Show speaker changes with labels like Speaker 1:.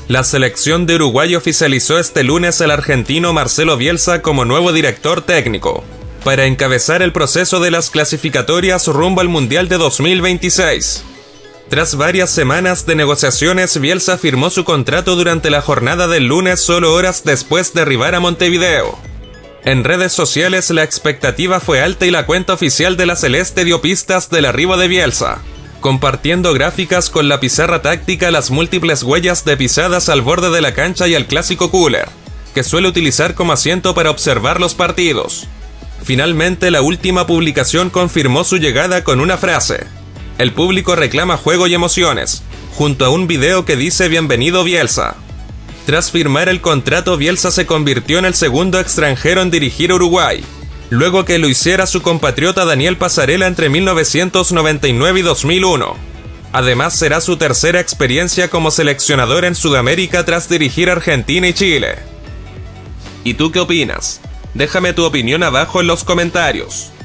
Speaker 1: La selección de Uruguay oficializó este lunes al argentino Marcelo Bielsa como nuevo director técnico, para encabezar el proceso de las clasificatorias rumbo al Mundial de 2026. Tras varias semanas de negociaciones, Bielsa firmó su contrato durante la jornada del lunes, solo horas después de arribar a Montevideo. En redes sociales la expectativa fue alta y la cuenta oficial de la Celeste dio pistas del arribo de Bielsa, compartiendo gráficas con la pizarra táctica, las múltiples huellas de pisadas al borde de la cancha y el clásico cooler, que suele utilizar como asiento para observar los partidos. Finalmente, la última publicación confirmó su llegada con una frase: "El público reclama juego y emociones", junto a un video que dice "Bienvenido Bielsa". Tras firmar el contrato, Bielsa se convirtió en el segundo extranjero en dirigir Uruguay, luego que lo hiciera su compatriota Daniel Passarella entre 1999 y 2001. Además, será su tercera experiencia como seleccionador en Sudamérica tras dirigir Argentina y Chile. ¿Y tú qué opinas? Déjame tu opinión abajo en los comentarios.